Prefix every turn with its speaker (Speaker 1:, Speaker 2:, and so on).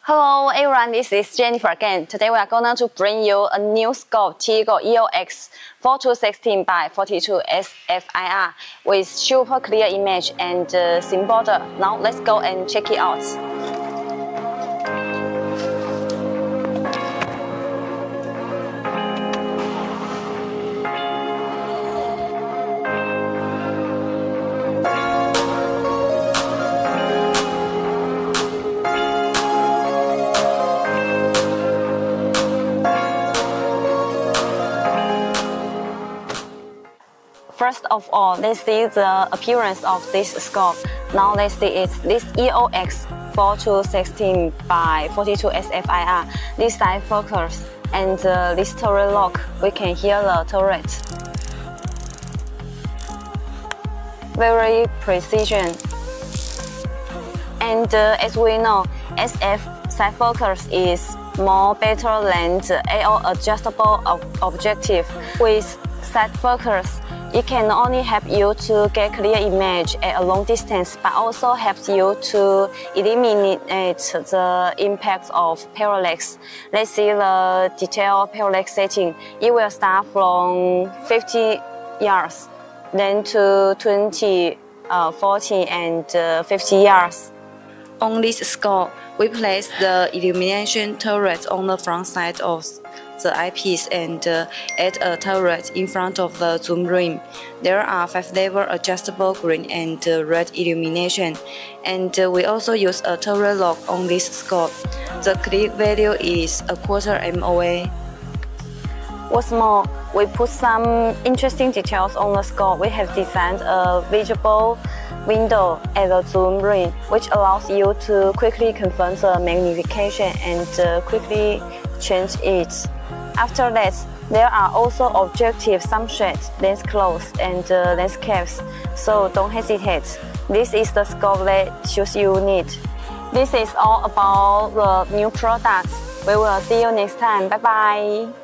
Speaker 1: Hello everyone, this is Jennifer again. Today we are going to bring you a new scope Tigo EOX 4216 by 42 SFIR with super clear image and thin border. Now let's go and check it out. First of all, let's see the appearance of this scope. Now let's see this EOX 4216 by 42 SFIR. This side focus and this turret lock, we can hear the turret. Very precision. And as we know, SF side focus is more better than the AO adjustable objective. With side focus, it can not only help you to get clear image at a long distance, but also helps you to eliminate the impact of parallax. Let's see the detailed parallax setting. It will start from 50 yards, then to 20, 40, and 50 yards. On this scope, we place the illumination turret on the front side of the eyepiece and add a turret in front of the zoom ring. There are 5-level adjustable green and red illumination, and we also use a turret lock on this scope. The click value is 1/4 MOA. What's more, we put some interesting details on the scope. We have designed a visible window at the zoom ring, which allows you to quickly confirm the magnification and quickly change it. After that, there are also objective sunshade, lens close, and lens caps, so don't hesitate. This is the scope that shoes you need. This is all about the new products. We will see you next time. Bye bye.